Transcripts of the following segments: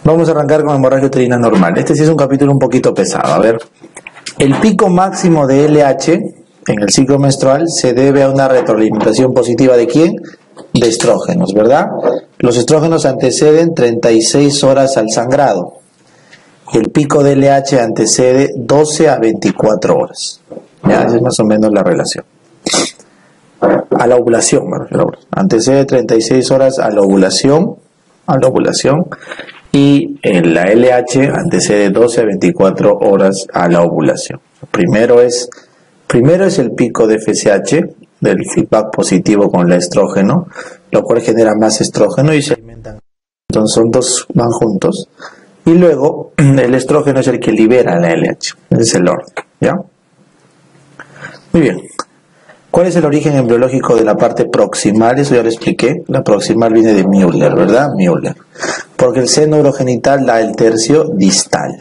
Vamos a arrancar con hemorragia uterina normal. Este sí es un capítulo un poquito pesado. A ver, el pico máximo de LH en el ciclo menstrual se debe a una retroalimentación positiva ¿de quién? De estrógenos, ¿verdad? Los estrógenos anteceden 36 horas al sangrado. Y el pico de LH antecede 12 a 24 horas. Ya, esa es más o menos la relación. A la ovulación, me refiero. Antecede 36 horas a la ovulación. Y en la LH antecede 12 a 24 horas a la ovulación. Primero es el pico de FSH, del feedback positivo con el estrógeno, lo cual genera más estrógeno y se alimentan. Entonces son dos, van juntos. Y luego el estrógeno es el que libera la LH. Ese es el orden, ¿ya? Muy bien. ¿Cuál es el origen embriológico de la parte proximal? Eso ya lo expliqué. La proximal viene de Müller, ¿verdad? Müller. Porque el seno urogenital da el tercio distal.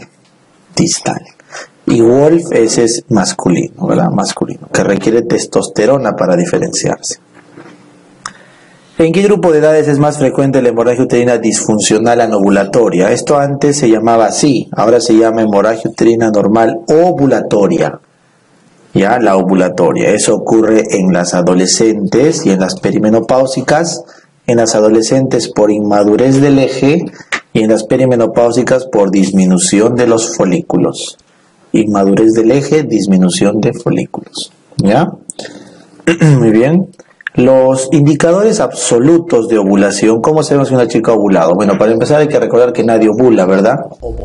Y Wolf ese es masculino, ¿verdad? Masculino, que requiere testosterona para diferenciarse. ¿En qué grupo de edades es más frecuente la hemorragia uterina disfuncional anovulatoria? Esto antes se llamaba así, ahora se llama hemorragia uterina normal ovulatoria. Ya, la ovulatoria. Eso ocurre en las adolescentes y en las perimenopáusicas. En las adolescentes por inmadurez del eje y en las perimenopáusicas por disminución de los folículos. Inmadurez del eje, disminución de folículos. ¿Ya? Muy bien. Los indicadores absolutos de ovulación. ¿Cómo sabemos si una chica ha ovulado? Bueno, para empezar hay que recordar que nadie ovula, ¿verdad?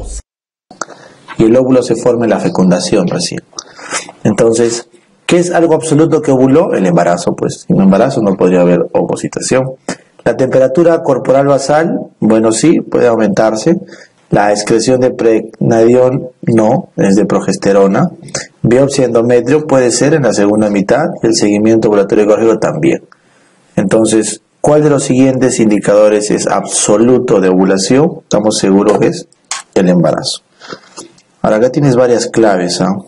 Y el óvulo se forma en la fecundación recién. Entonces, ¿qué es algo absoluto que ovuló? El embarazo, pues. Sin embarazo no podría haber ovocitación. La temperatura corporal basal, bueno, sí, puede aumentarse. La excreción de pregnadiol, no, es de progesterona. Biopsia endometrio puede ser en la segunda mitad y el seguimiento ovulatorio ecográfico también. Entonces, ¿cuál de los siguientes indicadores es absoluto de ovulación? Estamos seguros que es el embarazo. Ahora, acá tienes varias claves, ¿ah?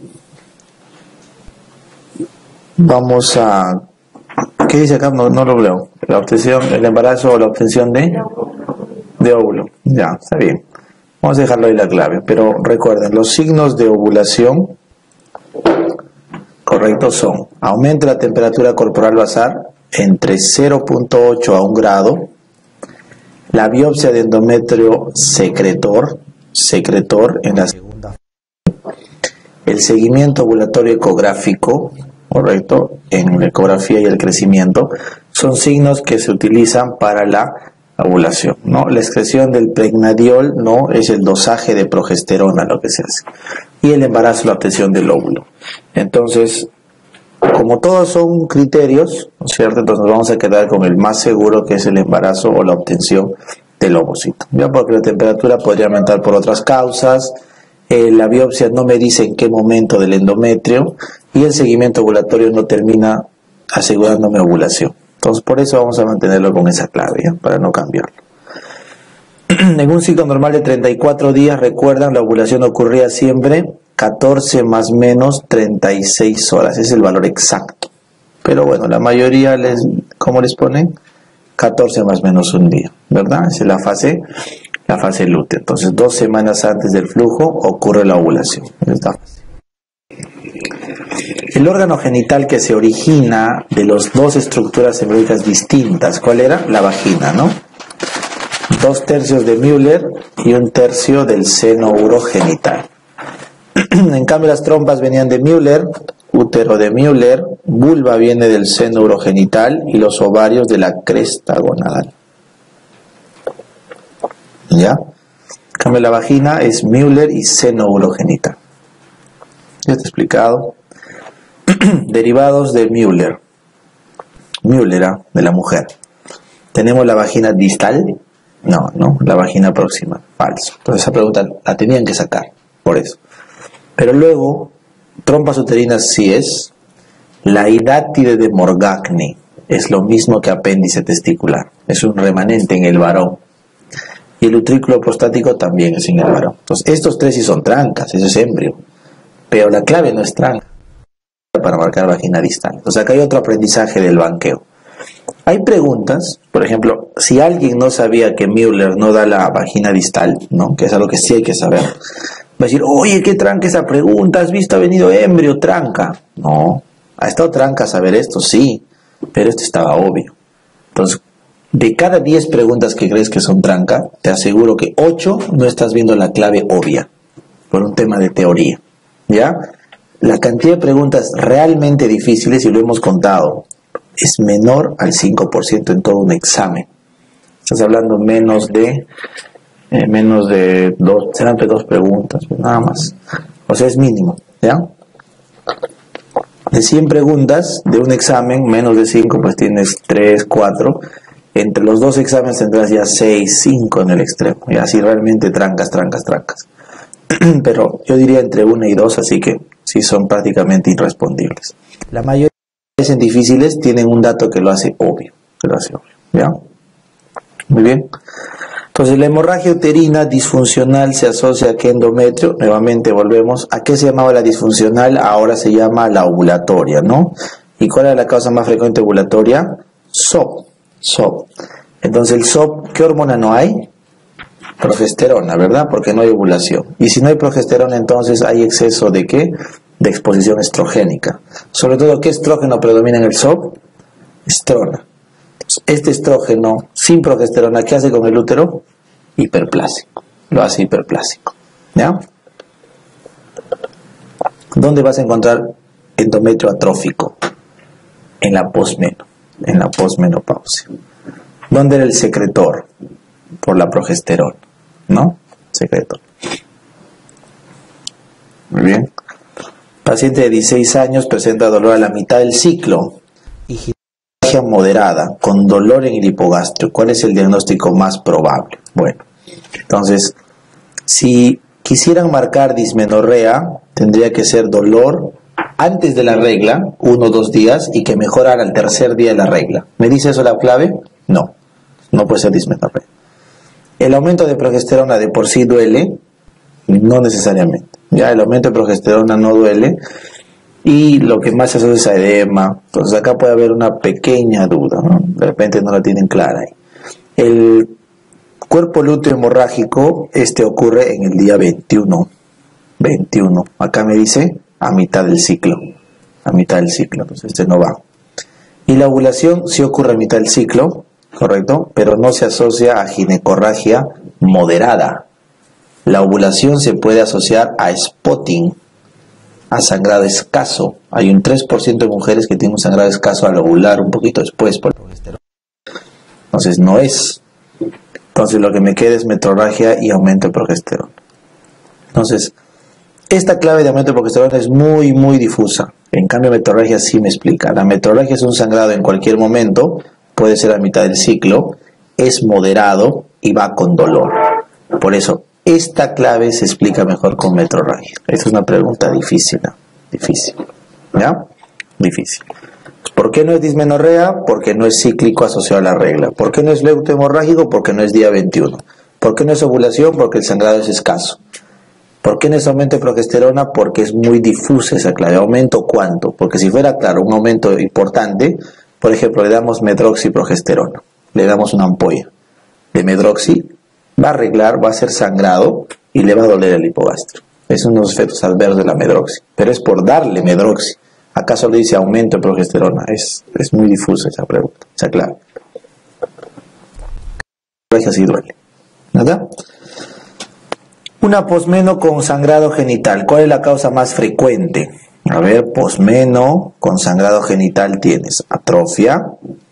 Vamos a... ¿Qué dice acá? No lo leo. La obtención, el embarazo o la obtención de óvulo. Ya, está bien. Vamos a dejarlo ahí la clave. Pero recuerden, los signos de ovulación correctos son: aumenta la temperatura corporal basal entre 0.8 a 1 grado. La biopsia de endometrio secretor en la segunda fase. El seguimiento ovulatorio ecográfico, correcto, en la ecografía y el crecimiento, son signos que se utilizan para la ovulación, ¿no? La excreción del pregnadiol, no, es el dosaje de progesterona lo que se hace. Y el embarazo, la obtención del óvulo. Entonces, como todos son criterios, ¿no es cierto? Entonces nos vamos a quedar con el más seguro, que es el embarazo o la obtención del ovocito. ¿Ya? Porque la temperatura podría aumentar por otras causas. La biopsia no me dice en qué momento del endometrio y el seguimiento ovulatorio no termina asegurándome ovulación. Entonces por eso vamos a mantenerlo con esa clave, ¿ya? Para no cambiarlo. En un ciclo normal de 34 días, recuerdan, la ovulación ocurría siempre 14 más menos 36 horas. Ese es el valor exacto. Pero bueno, la mayoría, ¿cómo les ponen? 14 más menos un día, ¿verdad? Esa es la fase lútea. Entonces 2 semanas antes del flujo ocurre la ovulación. Esta fase. El órgano genital que se origina de las dos estructuras embriónicas distintas, ¿cuál era? La vagina, ¿no? 2/3 de Müller y 1/3 del seno urogenital. En cambio las trompas venían de Müller, útero de Müller, vulva viene del seno urogenital y los ovarios de la cresta gonadal. ¿Ya? En cambio la vagina es Müller y seno urogenital. Ya está explicado. Derivados de Müller. Müller, de la mujer. ¿Tenemos la vagina distal? No, la vagina próxima. Falso. Entonces esa pregunta la tenían que sacar, por eso. Pero luego, trompas uterinas sí es. La hidátide de Morgagni es lo mismo que apéndice testicular. Es un remanente en el varón. Y el utrículo prostático también es en el varón. Entonces estos tres sí son trancas, eso es embrio. Pero la clave no es tranca para marcar vagina distal. Entonces acá hay otro aprendizaje del banqueo. Hay preguntas, por ejemplo, si alguien no sabía que Müller no da la vagina distal, ¿no? Que es algo que sí hay que saber, va a decir, oye, ¿qué tranca esa pregunta? ¿Has visto? Ha venido embrio, tranca. No, ha estado tranca saber esto, sí, pero esto estaba obvio. Entonces, de cada 10 preguntas que crees que son tranca, te aseguro que 8 no estás viendo la clave obvia, por un tema de teoría, ¿ya? La cantidad de preguntas realmente difíciles, y lo hemos contado, es menor al 5% en todo un examen. Estás hablando menos de 2, serán 2 preguntas, nada más. O sea, es mínimo, ¿ya? De 100 preguntas de un examen, menos de 5, pues tienes 3, 4. Entre los 2 exámenes tendrás ya 6, 5 en el extremo. Y así realmente trancas. Pero yo diría entre 1 y 2, así que sí son prácticamente irrespondibles. La mayoría en difíciles tienen un dato que lo hace obvio, ¿ya? Muy bien. Entonces la hemorragia uterina disfuncional se asocia a qué endometrio. Nuevamente volvemos. ¿A qué se llamaba la disfuncional? Ahora se llama la ovulatoria, ¿no? ¿Y cuál es la causa más frecuente ovulatoria? SOP. Entonces el SOP, ¿qué hormona no hay? Progesterona, ¿verdad? Porque no hay ovulación. Y si no hay progesterona, entonces hay exceso de ¿qué? De exposición estrogénica. Sobre todo, ¿qué estrógeno predomina en el SOP? Estrona. Este estrógeno sin progesterona, ¿qué hace con el útero? Hiperplásico. Lo hace hiperplásico. ¿Ya? ¿Dónde vas a encontrar endometrio atrófico? En la posmenopausia. ¿Dónde era el secretor? Por la progesterona, ¿no? Secretor. Muy bien. Paciente de 16 años presenta dolor a la mitad del ciclo y ginecología moderada con dolor en el hipogastrio. ¿Cuál es el diagnóstico más probable? Bueno, entonces, si quisieran marcar dismenorrea, tendría que ser dolor antes de la regla, 1 o 2 días, y que mejorara al tercer día de la regla. ¿Me dice eso la clave? No puede ser dismenorrea. El aumento de progesterona de por sí duele, no necesariamente. Ya el aumento de progesterona no duele y lo que más se asocia es a edema. Entonces acá puede haber una pequeña duda, ¿no? De repente no la tienen clara ahí. El cuerpo lúteo hemorrágico, ocurre en el día 21. Acá me dice a mitad del ciclo. Entonces no va. Y la ovulación sí ocurre a mitad del ciclo, correcto, pero no se asocia a ginecorragia moderada. La ovulación se puede asociar a spotting, a sangrado escaso. Hay un 3% de mujeres que tienen un sangrado escaso al ovular un poquito después por progesterona. Entonces no es. Entonces lo que me queda es metrorragia y aumento de progesterona. Entonces, esta clave de aumento de progesterona es muy, muy difusa. En cambio, metrorragia sí me explica. La metrorragia es un sangrado en cualquier momento, puede ser a mitad del ciclo, es moderado y va con dolor. Por eso, esta clave se explica mejor con metrorragia. Esta es una pregunta difícil. ¿Ya? Difícil. ¿Por qué no es dismenorrea? Porque no es cíclico asociado a la regla. ¿Por qué no es leuto hemorrágico? Porque no es día 21. ¿Por qué no es ovulación? Porque el sangrado es escaso. ¿Por qué no es aumento de progesterona? Porque es muy difusa esa clave. ¿Aumento cuánto? Porque si fuera, claro, un aumento importante, por ejemplo, le damos medroxiprogesterona, le damos una ampolla de medroxi, va a arreglar, va a ser sangrado y le va a doler el hipogastrio. Es uno de los efectos adversos de la medroxi, pero es por darle medroxi. ¿Acaso le dice aumento de progesterona? Es muy difusa esa pregunta, esa clave. Así duele, ¿verdad? Una posmeno con sangrado genital. ¿Cuál es la causa más frecuente? A ver, posmeno con sangrado genital tienes atrofia,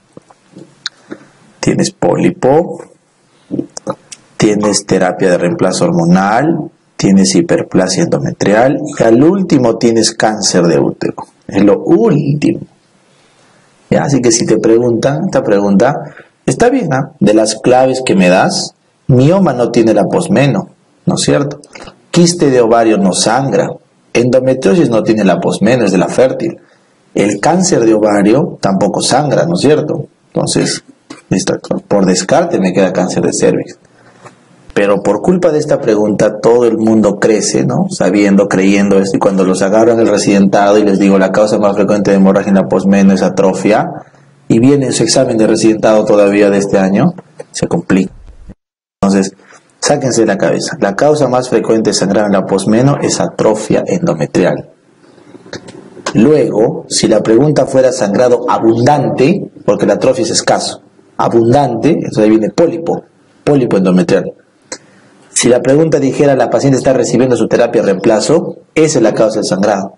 tienes pólipo, tienes terapia de reemplazo hormonal, tienes hiperplasia endometrial y al último tienes cáncer de útero. Es lo último. ¿Ya? Así que si te preguntan, esta pregunta está bien, ¿eh? De las claves que me das, mioma no tiene la posmeno, ¿no es cierto? Quiste de ovario no sangra. Endometriosis no tiene la posmeno, es de la fértil. El cáncer de ovario tampoco sangra, ¿no es cierto? Entonces, por descarte me queda cáncer de cervix. Pero por culpa de esta pregunta todo el mundo crece, ¿no? Sabiendo, creyendo esto. Y cuando los agarro en el residentado y les digo la causa más frecuente de hemorragia en la posmeno es atrofia, y viene su examen de residentado todavía de este año, se complica. Entonces, sáquense de la cabeza. La causa más frecuente de sangrado en la posmeno es atrofia endometrial. Luego, si la pregunta fuera sangrado abundante, porque la atrofia es escaso, abundante, entonces ahí viene pólipo endometrial. Si la pregunta dijera la paciente está recibiendo su terapia de reemplazo, esa es la causa del sangrado.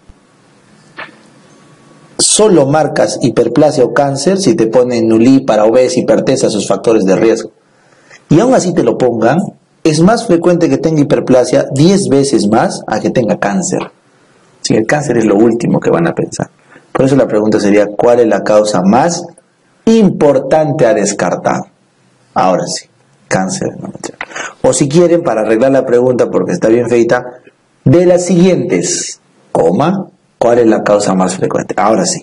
Solo marcas hiperplasia o cáncer si te ponen nulípara, obesidad, hipertensa, sus factores de riesgo. Y aún así te lo pongan, es más frecuente que tenga hiperplasia 10 veces más a que tenga cáncer. Si el cáncer es lo último que van a pensar. Por eso la pregunta sería, ¿cuál es la causa más importante a descartar? Ahora sí, cáncer endometrial. O si quieren, para arreglar la pregunta, porque está bien feita, de las siguientes, ¿cuál es la causa más frecuente? Ahora sí,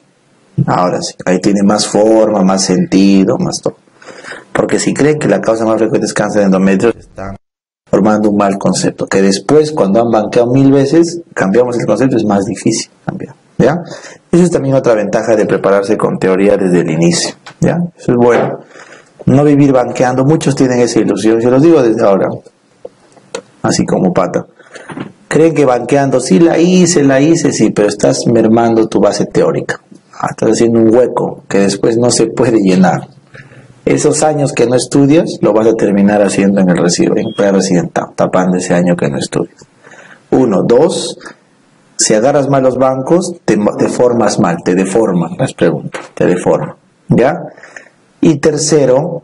ahí tiene más forma, más sentido, más todo. Porque si creen que la causa más frecuente es cáncer de endometrio, están formando un mal concepto, que después, cuando han banqueado 1000 veces, cambiamos el concepto, es más difícil cambiar, ¿ya? Eso es también otra ventaja de prepararse con teoría desde el inicio, ¿ya? Eso es bueno. No vivir banqueando, muchos tienen esa ilusión, yo los digo desde ahora, así como pata. Creen que banqueando, sí la hice, sí, pero estás mermando tu base teórica. Estás haciendo un hueco que después no se puede llenar. Esos años que no estudias, lo vas a terminar haciendo en pre-residentado, tapando ese año que no estudias. 1, 2, si agarras mal los bancos, te formas mal, te deforman las preguntas, te deforman, ¿ya? Y tercero,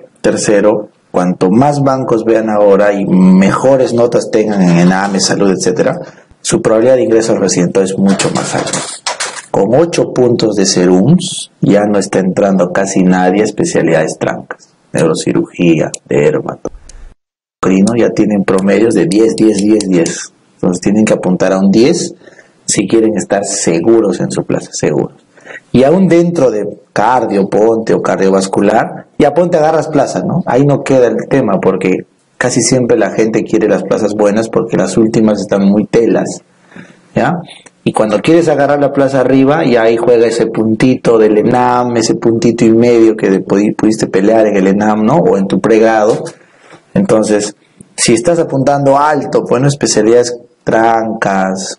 cuanto más bancos vean ahora y mejores notas tengan en ENAME, salud, etcétera, su probabilidad de ingreso al residentado es mucho más alta. Con 8 puntos de serums, ya no está entrando casi nadie a especialidades trancas. Neurocirugía, dermato, endocrino, ya tienen promedios de 10. Entonces tienen que apuntar a un 10 si quieren estar seguros en su plaza, seguros. Y aún dentro de cardio, ponte, o cardiovascular, ya ponte, agarras plaza, ¿no? Ahí no queda el tema, porque casi siempre la gente quiere las plazas buenas porque las últimas están muy telas, ¿ya? Y cuando quieres agarrar la plaza arriba, y ahí juega ese puntito del ENAM, ese puntito y medio que pudiste pelear en el ENAM, ¿no? O en tu pregrado. Entonces, si estás apuntando alto, bueno, especialidades trancas,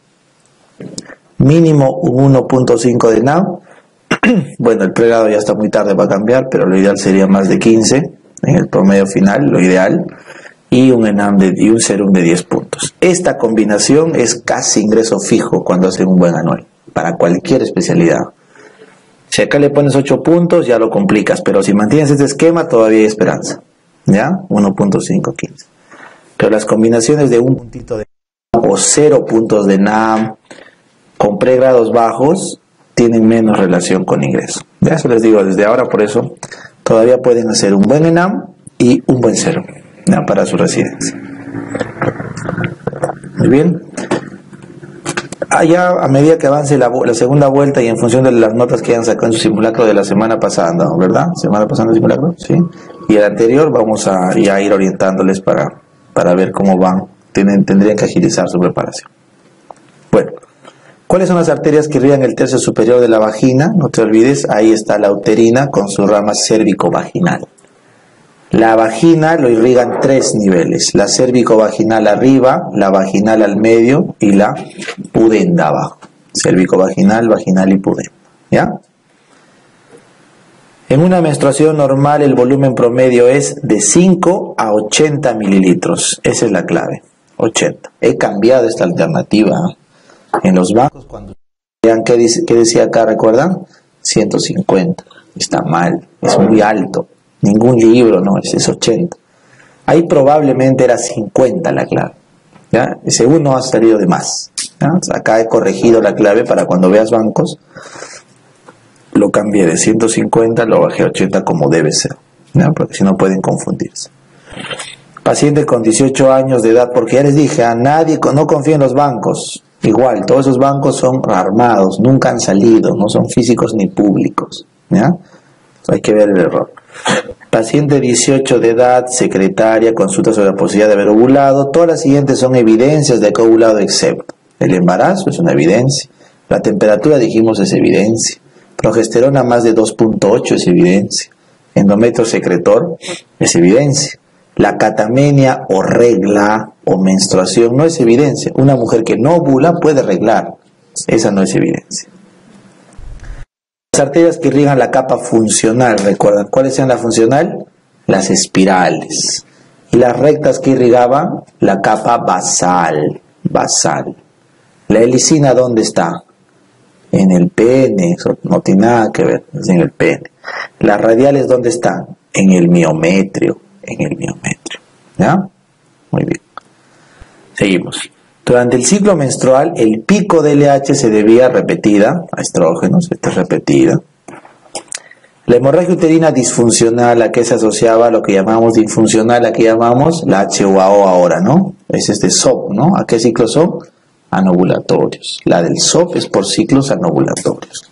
mínimo un 1.5 de ENAM. Bueno, el pregrado ya está muy tarde para cambiar, pero lo ideal sería más de 15 en el promedio final, lo ideal. Y un ENAM y un serum de 10 puntos. Esta combinación es casi ingreso fijo cuando hacen un buen anual, para cualquier especialidad. Si acá le pones 8 puntos, ya lo complicas, pero si mantienes este esquema, todavía hay esperanza, ¿ya? 1.5, 15. Pero las combinaciones de un puntito de ENAM o 0 puntos de ENAM con pregrados bajos tienen menos relación con ingreso. Ya eso les digo desde ahora, por eso todavía pueden hacer un buen ENAM y un buen serum, ¿ya? Para su residencia. Muy bien. Ya a medida que avance la segunda vuelta y en función de las notas que hayan sacado en su simulacro de la semana pasada, ¿verdad? Semana pasada el simulacro, sí. Y el anterior vamos a ya ir orientándoles para ver cómo van. Tendrían que agilizar su preparación. Bueno, ¿cuáles son las arterias que irrigan el tercio superior de la vagina? No te olvides, ahí está la uterina con su rama cérvico-vaginal. La vagina lo irrigan 3 niveles, la cérvico-vaginal arriba, la vaginal al medio y la pudenda abajo. Cérvico-vaginal, vaginal y pudenda, ¿ya? En una menstruación normal el volumen promedio es de 5 a 80 mililitros, esa es la clave, 80. He cambiado esta alternativa. En los bancos, cuando vean qué decía acá, ¿recuerdan? 150, está mal, es muy alto. Ningún libro, no, es 80. Ahí probablemente era 50 la clave, ¿ya? Según no ha salido de más, ¿ya? Acá he corregido la clave para cuando veas bancos, lo cambié de 150, lo bajé a 80 como debe ser, ¿ya? Porque si no pueden confundirse. Paciente con 18 años de edad, porque ya les dije, a nadie, no confía en los bancos. Igual, todos esos bancos son armados, nunca han salido, no son físicos ni públicos, ¿ya? Hay que ver el error. Paciente 18 de edad, secretaria, consulta sobre la posibilidad de haber ovulado. Todas las siguientes son evidencias de que ha ovulado, excepto el embarazo, es una evidencia. La temperatura, dijimos, es evidencia. Progesterona más de 2.8 es evidencia. Endometrio secretor es evidencia. La catamenia o regla o menstruación no es evidencia. Una mujer que no ovula puede reglar. Esa no es evidencia. Las arterias que irrigan la capa funcional, recuerdan, ¿cuáles eran la funcional? Las espirales. Y las rectas que irrigaban la capa basal. La helicina, ¿dónde está? En el pene, eso no tiene nada que ver, es en el pene. Las radiales, ¿dónde están? En el miometrio, ¿ya? Muy bien. Seguimos. Durante el ciclo menstrual, el pico de LH se debía repetida a estrógenos, esta es repetida. La hemorragia uterina disfuncional, ¿a qué se asociaba? Lo que llamamos disfuncional, ¿a qué llamamos? La HUAO ahora, ¿no? Es este SOP, ¿no? ¿A qué ciclos son? Anovulatorios. La del SOP es por ciclos anovulatorios.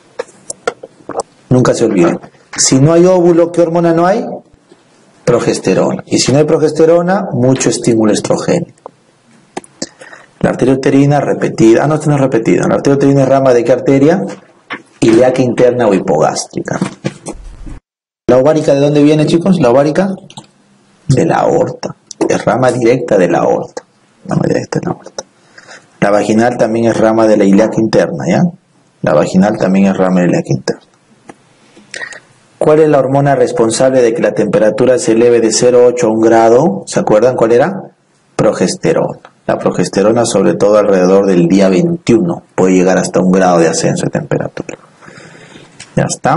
Nunca se olviden. Si no hay óvulo, ¿qué hormona no hay? Progesterona. Y si no hay progesterona, mucho estímulo estrogénico. La arteria uterina repetida. No, esta no es repetida. La arteria uterina es rama de qué arteria? Ilíaca interna o hipogástrica. ¿La ovárica de dónde viene, chicos? ¿La ovárica? De la aorta. Es rama directa de la aorta. Rama directa de la aorta. La vaginal también es rama de la ilíaca interna, ¿ya? La vaginal también es rama de la ilíaca interna. ¿Cuál es la hormona responsable de que la temperatura se eleve de 0,8 a 1 grado? ¿Se acuerdan cuál era? Progesterona. La progesterona, sobre todo alrededor del día 21, puede llegar hasta 1 grado de ascenso de temperatura. Ya está.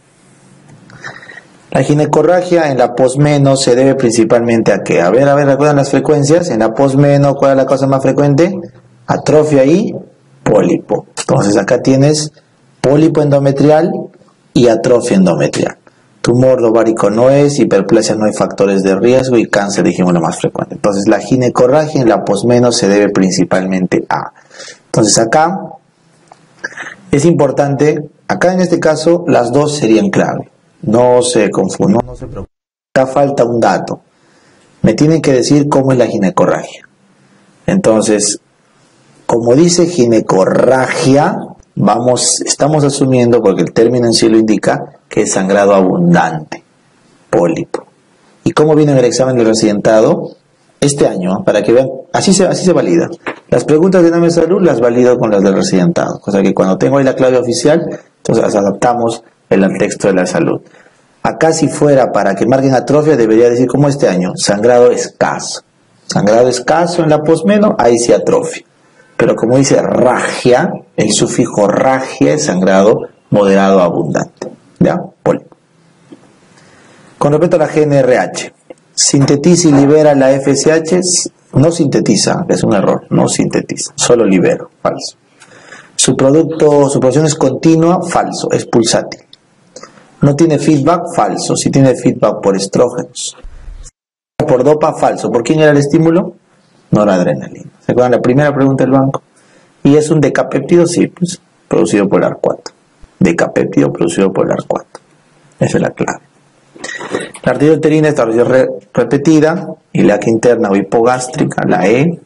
La ginecorragia en la posmeno se debe principalmente a qué? A ver, ¿recuerdan las frecuencias? En la posmeno, ¿cuál es la cosa más frecuente? Atrofia y pólipo. Entonces acá tienes pólipo endometrial y atrofia endometrial. Tumor ovárico no es, hiperplasia no hay factores de riesgo y cáncer dijimos lo más frecuente. Entonces la ginecorragia en la posmeno se debe principalmente a. Entonces acá es importante, acá en este caso las dos serían clave. No se confundan, no se preocupen. Acá falta un dato. Me tienen que decir cómo es la ginecorragia. Entonces, como dice ginecorragia, estamos asumiendo, porque el término en sí lo indica, que es sangrado abundante, pólipo. ¿Y cómo viene en el examen del residentado? Este año, para que vean, así se valida. Las preguntas de examen de salud las valido con las del residentado, cosa que cuando tengo ahí la clave oficial, entonces las adaptamos en el texto de la salud. Acá si fuera para que marquen atrofia, debería decir como este año, sangrado escaso. Sangrado escaso en la posmeno, ahí sí atrofia. Pero como dice ragia, el sufijo ragia es sangrado moderado abundante. ¿Ya? Pólipo. Con respecto a la GnRH, sintetiza y libera la FSH, no sintetiza, es un error, no sintetiza, solo libera, falso. Su producción es continua, falso, es pulsátil. No tiene feedback, falso, si tiene feedback por estrógenos. Por dopa, falso. ¿Por quién era el estímulo? Noradrenalina. ¿Se acuerdan la primera pregunta del banco? ¿Y es un decapéptido? Sí, pues, producido por el AR4. Decapéptido producido por el AR4. Esa es la clave. La arteria uterina está repetida, ilíaca interna o hipogástrica, la E.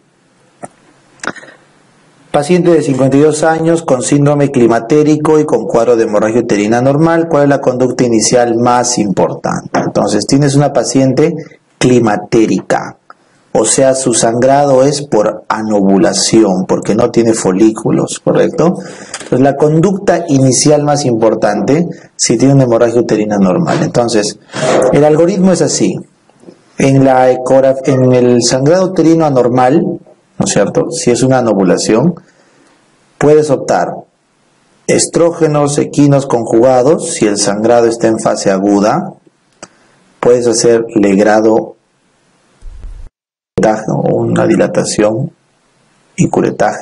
Paciente de 52 años con síndrome climatérico y con cuadro de hemorragia uterina normal. ¿Cuál es la conducta inicial más importante? Entonces, tienes una paciente climatérica, o sea, su sangrado es por anovulación, porque no tiene folículos, ¿correcto? Entonces, la conducta inicial más importante, si tiene una hemorragia uterina normal. Entonces, el algoritmo es así. En el sangrado uterino anormal, ¿no es cierto? Si es una anovulación, puedes optar estrógenos equinos conjugados, si el sangrado está en fase aguda. Puedes hacer legrado o una dilatación y curetaje,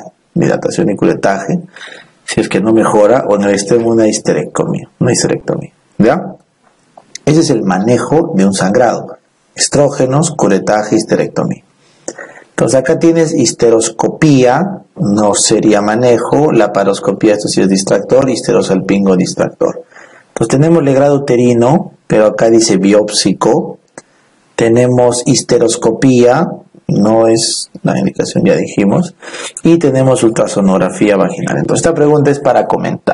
si es que no mejora, o en el extremo una histerectomía, ¿ya? Ese es el manejo de un sangrado: estrógenos, curetaje, histerectomía. Entonces acá tienes histeroscopía, no sería manejo, laparoscopía, esto sí es distractor, histerosalpingo distractor. Entonces tenemos legrado uterino, pero acá dice biópsico. Tenemos histeroscopía, no es la indicación, ya dijimos. Y tenemos ultrasonografía vaginal. Entonces esta pregunta es para comentar.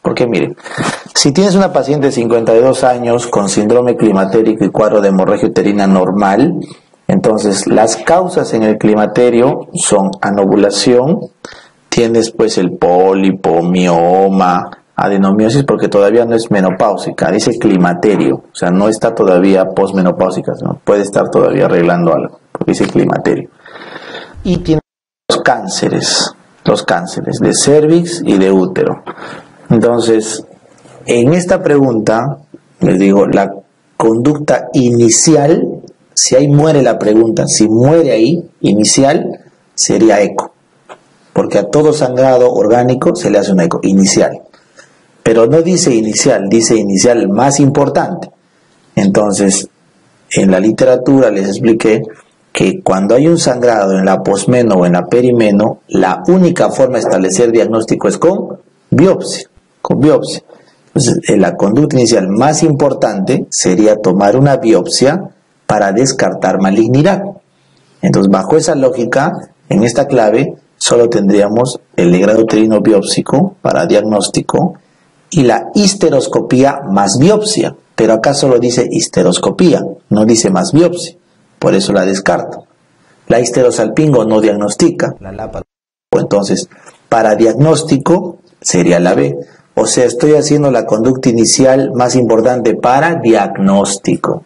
Porque miren, si tienes una paciente de 52 años con síndrome climatérico y cuadro de hemorragia uterina normal, entonces las causas en el climaterio son anovulación, tienes pues el pólipo, mioma, adenomiosis, porque todavía no es menopáusica, dice climaterio, o sea, no está todavía posmenopáusica, ¿no? Puede estar todavía arreglando algo, porque dice climaterio. Y tiene los cánceres de cervix y de útero. Entonces, en esta pregunta, les digo, la conducta inicial, si ahí muere la pregunta, si muere ahí, inicial, sería eco. Porque a todo sangrado orgánico se le hace un eco inicial. Pero no dice inicial, dice inicial más importante. Entonces, en la literatura les expliqué que cuando hay un sangrado en la posmeno o en la perimeno, la única forma de establecer diagnóstico es con biopsia. Entonces, la conducta inicial más importante sería tomar una biopsia para descartar malignidad. Entonces, bajo esa lógica, en esta clave, solo tendríamos el legrado uterino biópsico para diagnóstico y la histeroscopía más biopsia. Pero acá solo dice histeroscopía, no dice más biopsia. Por eso la descarto. La histerosalpingo no diagnostica. La LAPA. Entonces, para diagnóstico sería la B. O sea, estoy haciendo la conducta inicial más importante para diagnóstico.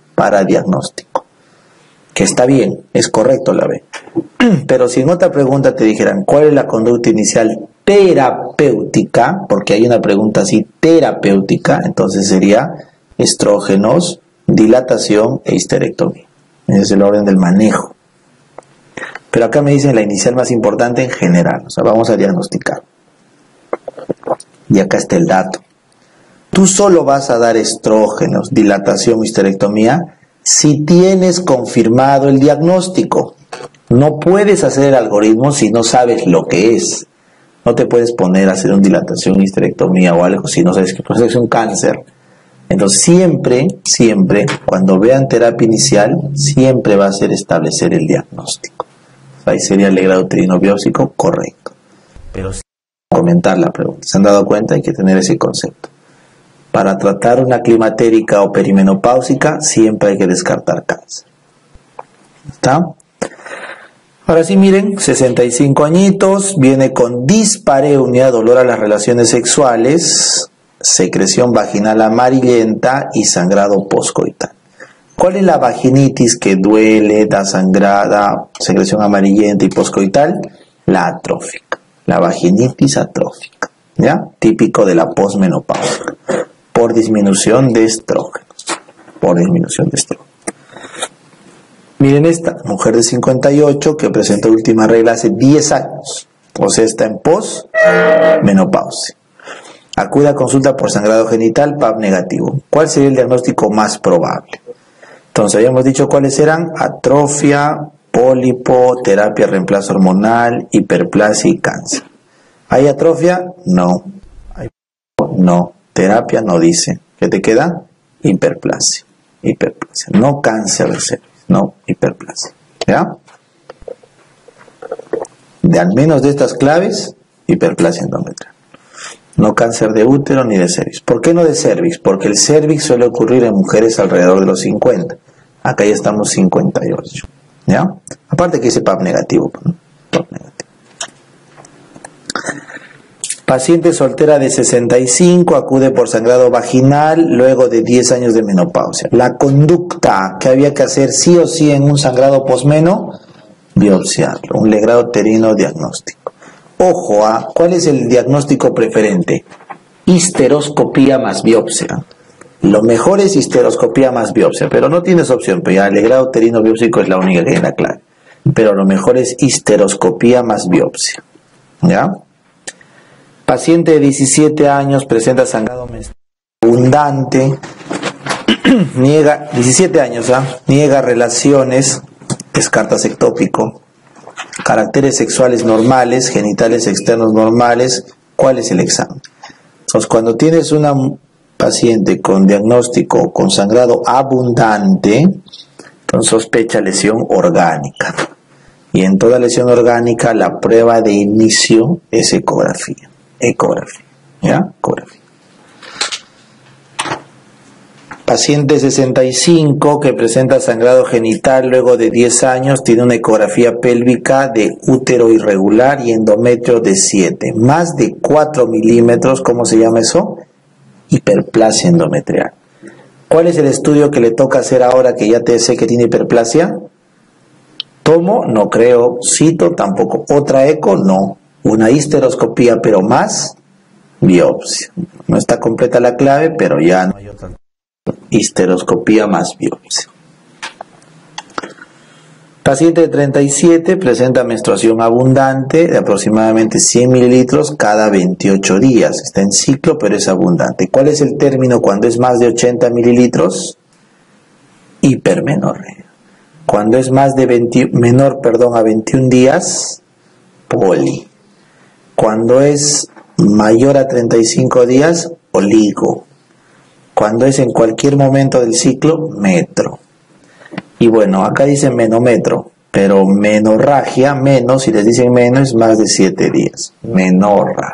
Que está bien, es correcto la B. Pero si en otra pregunta te dijeran, ¿cuál es la conducta inicial terapéutica? Porque hay una pregunta así, terapéutica, entonces sería estrógenos, dilatación e histerectomía. Ese es el orden del manejo. Pero acá me dicen la inicial más importante en general, o sea, vamos a diagnosticar. Y acá está el dato. Tú solo vas a dar estrógenos, dilatación, histerectomía, si tienes confirmado el diagnóstico. No puedes hacer el algoritmo si no sabes lo que es. No te puedes poner a hacer una dilatación, histerectomía o algo si no sabes que es un cáncer. Entonces siempre, cuando vean terapia inicial, siempre va a ser establecer el diagnóstico. Ahí sería el legrado uterino biópsico correcto. Pero sí, comentar la pregunta. ¿Se han dado cuenta? Hay que tener ese concepto. Para tratar una climatérica o perimenopáusica, siempre hay que descartar cáncer. ¿Está? Ahora sí, miren, 65 añitos, viene con dispareunia, dolor a las relaciones sexuales, secreción vaginal amarillenta y sangrado poscoital. ¿Cuál es la vaginitis que duele, da sangrada, secreción amarillenta y poscoital? La atrófica, la vaginitis atrófica, ¿ya? Típico de la posmenopausia, por disminución de estrógenos, Miren esta, mujer de 58 que presentó última regla hace 10 años, o sea, está en posmenopausia. Acude a consulta por sangrado genital, PAP negativo. ¿Cuál sería el diagnóstico más probable? Entonces, habíamos dicho cuáles eran: atrofia, pólipo, terapia reemplazo hormonal, hiperplasia y cáncer. ¿Hay atrofia? No. ¿Hay pólipo? No. Terapia no dice. ¿Qué te queda? Hiperplasia. No cáncer de cervix, no hiperplasia. ¿Ya? De al menos de estas claves, hiperplasia endometrial. No cáncer de útero ni de cervix. ¿Por qué no de cervix? Porque el cervix suele ocurrir en mujeres alrededor de los 50. Acá ya estamos 58. ¿Ya? Aparte que dice PAP negativo. ¿No? PAP negativo. Paciente soltera de 65 acude por sangrado vaginal luego de 10 años de menopausia. La conducta que había que hacer sí o sí en un sangrado posmeno, biopsiarlo. Un legrado uterino diagnóstico. Ojo, ¿cuál es el diagnóstico preferente? Histeroscopía más biopsia. Lo mejor es histeroscopía más biopsia, pero no tienes opción, pero ya el legrado uterino biópsico es la única que tiene clave. Pero lo mejor es histeroscopía más biopsia. ¿Ya? Paciente de 17 años presenta sangrado menstrual abundante, niega, 17 años, niega relaciones, descarta ectópico. Caracteres sexuales normales, genitales externos normales. ¿Cuál es el examen? Entonces, cuando tienes una paciente con diagnóstico con sangrado abundante, entonces sospecha lesión orgánica. Y en toda lesión orgánica, la prueba de inicio es ecografía. ¿Ya? Ecografía. Paciente 65 que presenta sangrado genital luego de 10 años, tiene una ecografía pélvica de útero irregular y endometrio de 7, más de 4 milímetros, ¿cómo se llama eso? Hiperplasia endometrial. ¿Cuál es el estudio que le toca hacer ahora que ya te sé que tiene hiperplasia? Tomo, no creo. Cito, tampoco. Otra eco, no. Una histeroscopía, pero más biopsia. No está completa la clave, pero ya no hay otra. Histeroscopía más biopsia. Paciente de 37 presenta menstruación abundante de aproximadamente 100 mililitros cada 28 días. Está en ciclo, pero es abundante. ¿Cuál es el término cuando es más de 80 mililitros? Hipermenorrea. Cuando es más de menor a 21 días, poli. Cuando es mayor a 35 días, oligo. Cuando es en cualquier momento del ciclo, metro. Y bueno, acá dicen menometro, pero menorragia, menos, si les dicen menos, es más de 7 días. Menorragia.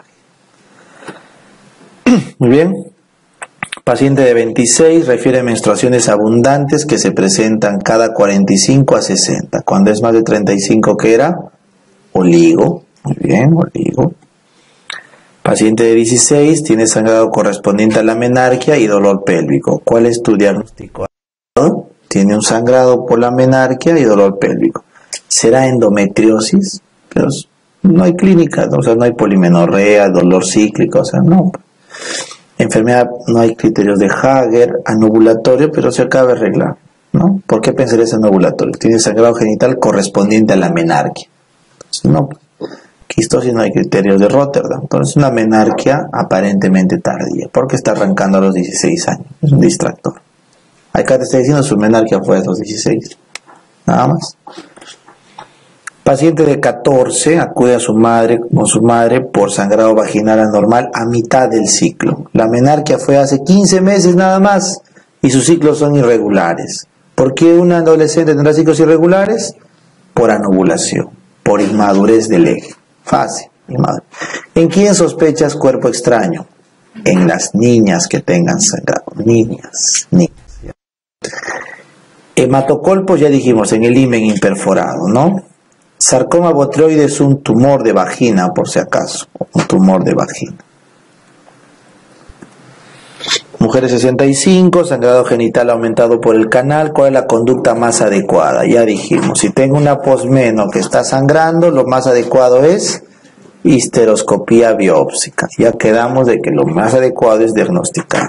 Muy bien. Paciente de 26 refiere menstruaciones abundantes que se presentan cada 45 a 60. Cuando es más de 35, ¿qué era? Oligo. Muy bien, oligo. Paciente de 16 tiene sangrado correspondiente a la menarquia y dolor pélvico. ¿Cuál es tu diagnóstico? Tiene un sangrado por la menarquia y dolor pélvico. ¿Será endometriosis? Pero no hay clínica, o sea, no hay polimenorrea, dolor cíclico, o sea, no. Enfermedad, no hay criterios de Hager, anovulatorio, pero se acaba de arreglar, ¿no? ¿Por qué pensarías anovulatorio? Tiene sangrado genital correspondiente a la menarquia. Entonces, no. Quistosis no hay criterios de Rotterdam. Entonces, una menarquia aparentemente tardía, porque está arrancando a los 16 años. Es un distractor. Acá te está diciendo su menarquia fue a los 16. Nada más. Paciente de 14 acude a su madre por sangrado vaginal anormal a mitad del ciclo. La menarquia fue hace 15 meses nada más y sus ciclos son irregulares. ¿Por qué una adolescente tendrá ciclos irregulares? Por anovulación, por inmadurez del eje. Fácil. ¿En quién sospechas cuerpo extraño? En las niñas que tengan sangrado. Niñas. Hematocolpos, ya dijimos, en el himen imperforado, ¿no? Sarcoma botrioide es un tumor de vagina, por si acaso. Un tumor de vagina. Mujeres 65, sangrado genital aumentado por el canal. ¿Cuál es la conducta más adecuada? Ya dijimos, si tengo una posmeno que está sangrando, lo más adecuado es histeroscopía biópsica. Ya quedamos de que lo más adecuado es diagnosticar.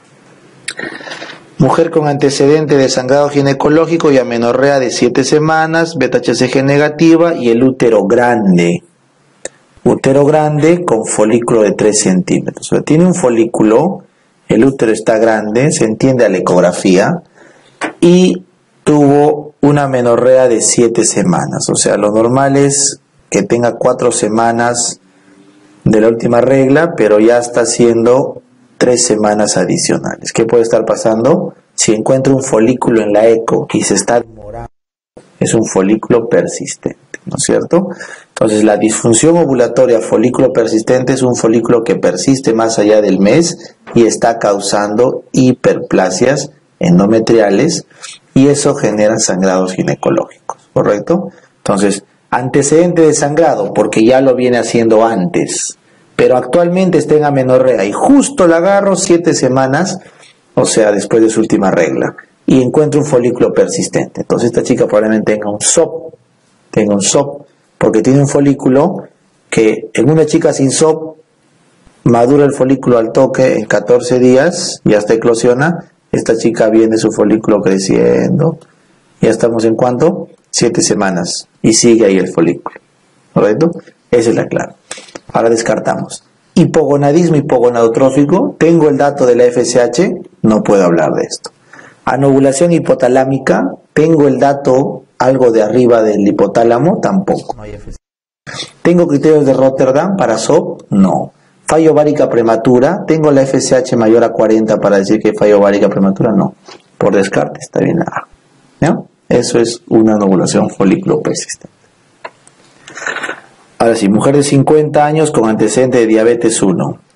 Mujer con antecedente de sangrado ginecológico y amenorrea de 7 semanas, beta-HCG negativa y el útero grande. Útero grande con folículo de 3 centímetros. O sea, tiene un folículo, el útero está grande, se entiende a la ecografía, y tuvo una amenorrea de 7 semanas. O sea, lo normal es que tenga 4 semanas de la última regla, pero ya está haciendo 3 semanas adicionales. ¿Qué puede estar pasando? Si encuentra un folículo en la eco y se está demorando, es un folículo persistente, ¿no es cierto? Entonces, la disfunción ovulatoria folículo persistente es un folículo que persiste más allá del mes y está causando hiperplasias endometriales y eso genera sangrados ginecológicos, ¿correcto? Entonces, antecedente de sangrado, porque ya lo viene haciendo antes, pero actualmente está en amenorrea y justo la agarro 7 semanas, o sea, después de su última regla, y encuentro un folículo persistente. Entonces esta chica probablemente tenga un SOP, porque tiene un folículo que en una chica sin SOP madura el folículo al toque en 14 días y hasta eclosiona. Esta chica viene su folículo creciendo, ya estamos en ¿cuánto? 7 semanas, y sigue ahí el folículo, ¿correcto? Esa es la clave. Ahora descartamos. Hipogonadismo hipogonadotrófico, tengo el dato de la FSH, no puedo hablar de esto. Anovulación hipotalámica, tengo el dato algo de arriba del hipotálamo, tampoco. No hay FSH. ¿Tengo criterios de Rotterdam para SOP? No. Fallo ovárica prematura, ¿tengo la FSH mayor a 40 para decir que hay fallo ovárica prematura? No. Por descarte, está bien nada. ¿No? Eso es una anovulación folículo persistente. Ahora sí, mujer de 50 años con antecedente de diabetes 1.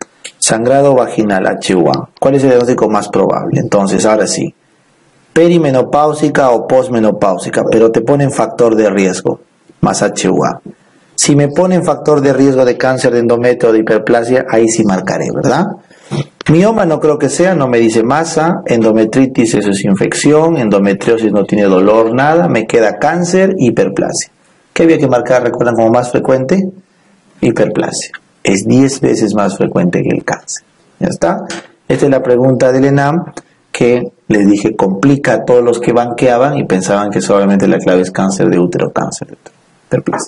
sangrado vaginal, HUA. ¿Cuál es el diagnóstico más probable? Entonces, ahora sí, perimenopáusica o posmenopáusica, pero te ponen factor de riesgo, más HUA. Si me ponen factor de riesgo de cáncer de endometrio o de hiperplasia, ahí sí marcaré, ¿verdad? Mioma no creo que sea, no me dice masa, endometritis eso es infección, endometriosis no tiene dolor, nada, me queda cáncer, hiperplasia. ¿Qué había que marcar? ¿Recuerdan como más frecuente? Hiperplasia. Es 10 veces más frecuente que el cáncer. ¿Ya está? Esta es la pregunta del ENAM que les dije complica a todos los que banqueaban y pensaban que solamente la clave es cáncer de útero, cáncer de útero, hiperplasia.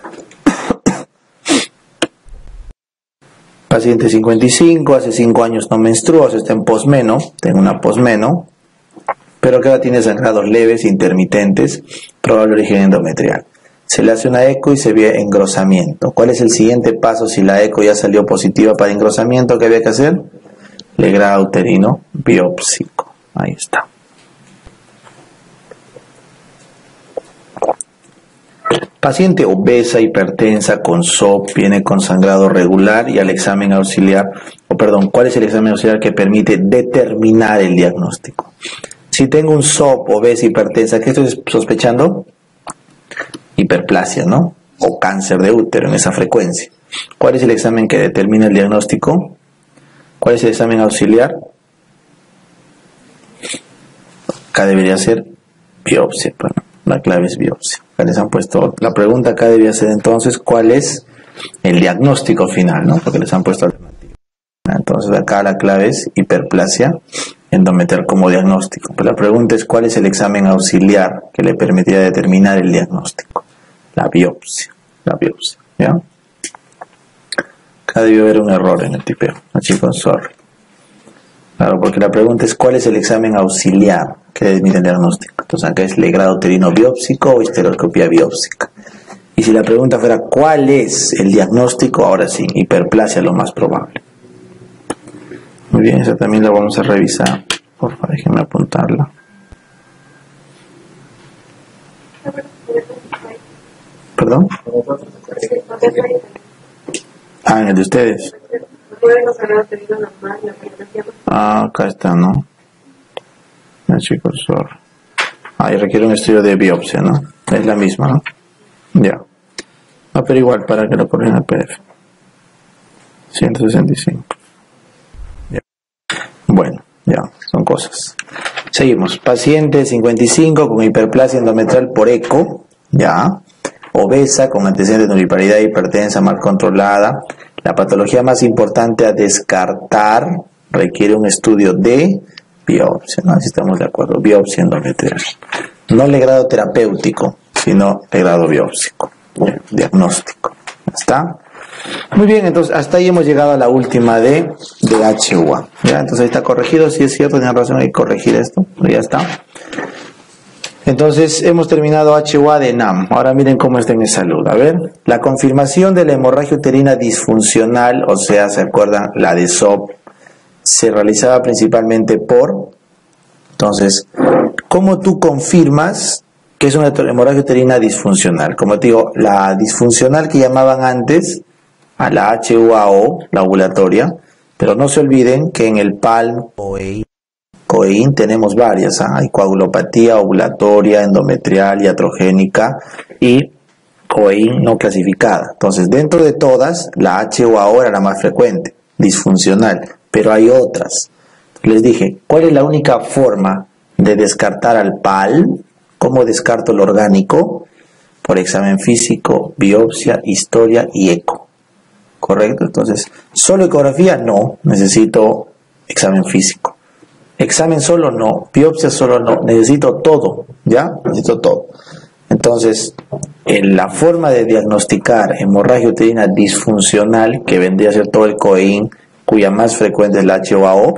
Paciente 55, hace 5 años no menstruó, está en posmeno, tengo una posmeno, pero que ahora tiene sangrados leves, intermitentes, probable origen endometrial. Se le hace una eco y se ve engrosamiento. ¿Cuál es el siguiente paso si la eco ya salió positiva para engrosamiento? ¿Qué había que hacer? Legrado uterino biópsico. Ahí está. Paciente obesa, hipertensa, con SOP, viene con sangrado regular y al examen auxiliar, ¿cuál es el examen auxiliar que permite determinar el diagnóstico? Si tengo un SOP, obesa, hipertensa, ¿qué estoy sospechando? Hiperplasia, ¿no? O cáncer de útero en esa frecuencia. ¿Cuál es el examen que determina el diagnóstico? ¿Cuál es el examen auxiliar? Acá debería ser biopsia, bueno, la clave es biopsia. Acá les han puesto, la pregunta acá debía ser entonces, ¿cuál es el diagnóstico final, ¿no? Porque les han puesto alternativa. Entonces acá la clave es hiperplasia endometrial como diagnóstico. Pero la pregunta es, ¿cuál es el examen auxiliar que le permitiría determinar el diagnóstico? La biopsia, ¿ya? Acá debió haber un error en el tipeo, chicos, sorry. Claro, porque la pregunta es, ¿cuál es el examen auxiliar que determina el diagnóstico? Entonces acá es legrado uterino biópsico o histeroscopía biópsica. Y si la pregunta fuera, ¿cuál es el diagnóstico? Ahora sí, hiperplasia lo más probable. Muy bien, esa también la vamos a revisar. Por favor, déjenme apuntarla. ¿Perdón? Ah, en el de ustedes. Ah, acá está, ¿no? Chicos, sorry. Ah, y requiere un estudio de biopsia, ¿no? Es la misma, ¿no? Ya. No, pero igual, para que lo corrijan al PDF. 165. Ya. Bueno, ya, son cosas. Seguimos. Paciente 55 con hiperplasia endometrial por eco, ya. Obesa con antecedentes de nulliparidad hipertensa mal controlada. La patología más importante a descartar requiere un estudio de biopsia, ¿no? Si estamos de acuerdo, biopsia endometrial. No legrado terapéutico, sino legrado biópsico, diagnóstico. ¿Está? Muy bien, entonces hasta ahí hemos llegado a la última de HUA. ¿Ya? Entonces ahí está corregido, si es cierto, tienen razón, hay que corregir esto, ya está. Entonces hemos terminado HUA de NAM. Ahora miren cómo está en salud. A ver, la confirmación de la hemorragia uterina disfuncional, o sea, ¿se acuerdan? La de SOP, se realizaba principalmente por... Entonces, ¿cómo tú confirmas que es una hemorragia uterina disfuncional? Como te digo, la disfuncional que llamaban antes a la HUAO, la ovulatoria, pero no se olviden que en el PALM COEIN tenemos varias, hay coagulopatía ovulatoria, endometrial, iatrogénica y COEIN no clasificada. Entonces, dentro de todas, la HUAO era la más frecuente, disfuncional, pero hay otras. Les dije, ¿cuál es la única forma de descartar al PALM? ¿Cómo descarto el orgánico? Por examen físico, biopsia, historia y eco. ¿Correcto? Entonces, ¿solo ecografía? No, necesito examen físico. Examen solo no, biopsia solo no, necesito todo, ¿ya? Necesito todo. Entonces, en la forma de diagnosticar hemorragia uterina disfuncional, que vendría a ser todo el COEIN, cuya más frecuente es la HUAO,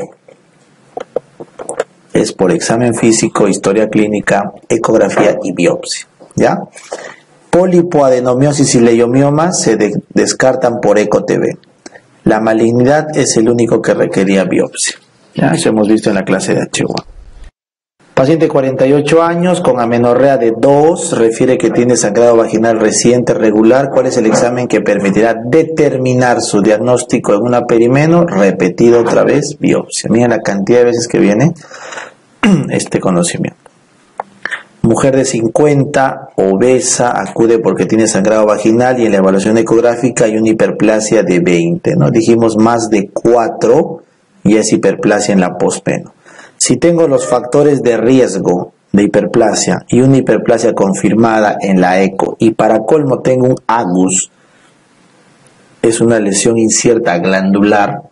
es por examen físico, historia clínica, ecografía y biopsia, ¿ya? Polipoadenomiosis y leiomioma se descartan por ECO-TV. La malignidad es el único que requería biopsia. Ya, eso hemos visto en la clase de HUA. Paciente 48 años con amenorrea de 2, refiere que tiene sangrado vaginal reciente regular. ¿Cuál es el examen que permitirá determinar su diagnóstico en una perimeno? Repetido otra vez, biopsia. Mira la cantidad de veces que viene este conocimiento. Mujer de 50, obesa, acude porque tiene sangrado vaginal y en la evaluación ecográfica hay una hiperplasia de 20. ¿No? Dijimos más de 4 y es hiperplasia en la postmeno. Si tengo los factores de riesgo de hiperplasia y una hiperplasia confirmada en la eco y para colmo tengo un agus, es una lesión incierta glandular,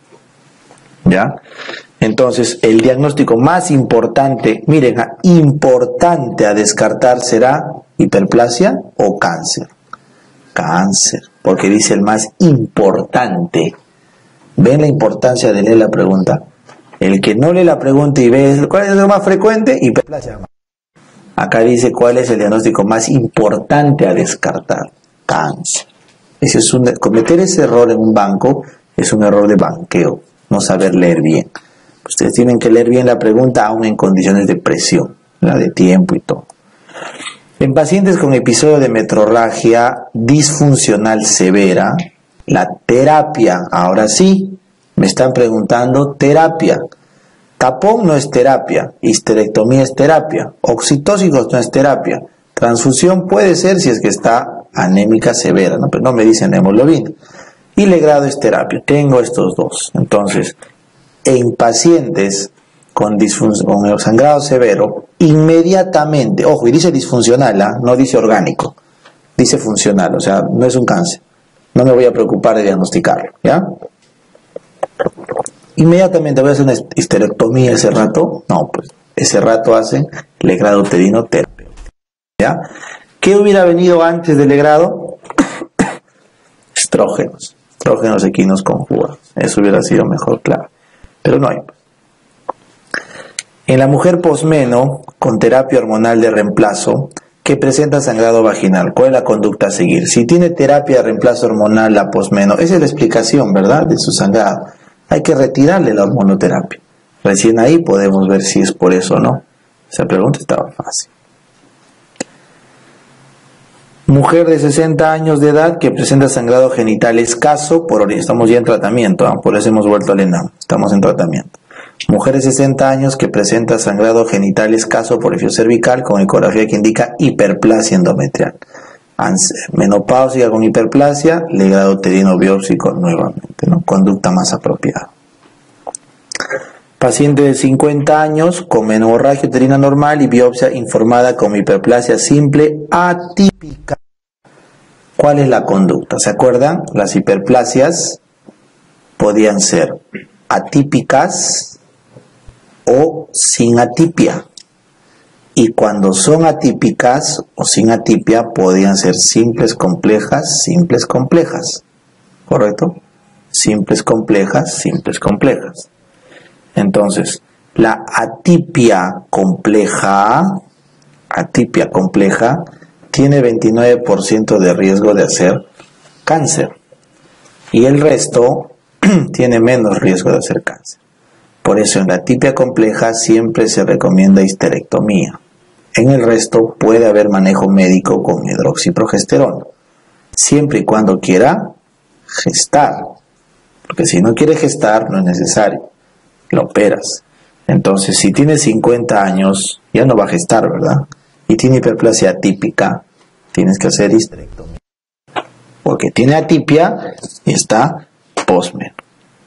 ¿ya? Entonces el diagnóstico más importante, miren, importante a descartar será hiperplasia o cáncer. Cáncer, porque dice el más importante. ¿Ven la importancia de leer la pregunta? El que no lee la pregunta y ve cuál es lo más frecuente, hiperplasia. Acá dice cuál es el diagnóstico más importante a descartar. Cáncer. Cometer ese error en un banco es un error de banqueo, no saber leer bien. Ustedes tienen que leer bien la pregunta aún en condiciones de presión, la de tiempo y todo. En pacientes con episodio de metrorragia disfuncional severa, la terapia, ahora sí, me están preguntando terapia. Tapón no es terapia, histerectomía es terapia, oxitóxicos no es terapia, transfusión puede ser si es que está anémica severa, ¿no? Pero no me dicen hemoglobina. Y legrado es terapia. Tengo estos dos. Entonces, en pacientes con el sangrado severo, inmediatamente, ojo, y dice disfuncional, ¿eh? No dice orgánico, dice funcional, o sea, no es un cáncer. No me voy a preocupar de diagnosticarlo, ¿ya? Inmediatamente voy a hacer una histerectomía ese rato. No, pues ese rato hacen legrado uterino terapéutico, ¿ya? ¿Qué hubiera venido antes del legrado? Estrógenos equinos conjugados. Eso hubiera sido mejor, claro. Pero no hay. En la mujer posmeno, con terapia hormonal de reemplazo, que presenta sangrado vaginal, ¿cuál es la conducta a seguir? Si tiene terapia de reemplazo hormonal la posmeno, esa es la explicación, ¿verdad?, de su sangrado. Hay que retirarle la hormonoterapia. Recién ahí podemos ver si es por eso o no. Esa pregunta estaba fácil. Mujer de 60 años de edad que presenta sangrado genital escaso, estamos ya en tratamiento, por eso hemos vuelto al ENAM, estamos en tratamiento. Mujer de 60 años que presenta sangrado genital escaso por orificio cervical con ecografía que indica hiperplasia endometrial. Menopáusica con hiperplasia, legrado uterino biópsico nuevamente, ¿no? Conducta más apropiada. Paciente de 50 años con menorragia uterina normal y biopsia informada con hiperplasia simple atípica. ¿Cuál es la conducta? ¿Se acuerdan? Las hiperplasias podían ser atípicas o sin atipia. Y cuando son atípicas o sin atipia, podían ser simples complejas, simples complejas. ¿Correcto? Simples complejas, simples complejas. Entonces, la atipia compleja tiene 29% de riesgo de hacer cáncer. Y el resto tiene menos riesgo de hacer cáncer. Por eso en la atipia compleja siempre se recomienda histerectomía. En el resto puede haber manejo médico con hidroxiprogesterona, siempre y cuando quiera gestar. Porque si no quiere gestar, no es necesario. Lo operas. Entonces, si tiene 50 años, ya no va a gestar, ¿verdad? Y tiene hiperplasia atípica, tienes que hacer histerectomía. Porque tiene atipia y está posmeno.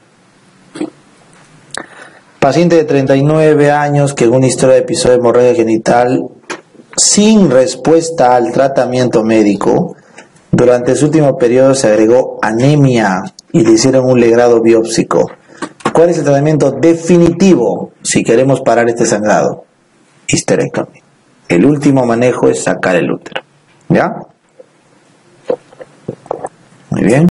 Paciente de 39 años que con una historia de episodio de hemorragia genital sin respuesta al tratamiento médico, durante su último periodo se agregó anemia y le hicieron un legrado biópsico. ¿Cuál es el tratamiento definitivo si queremos parar este sangrado? Histerectomía. El último manejo es sacar el útero. ¿Ya? Muy bien.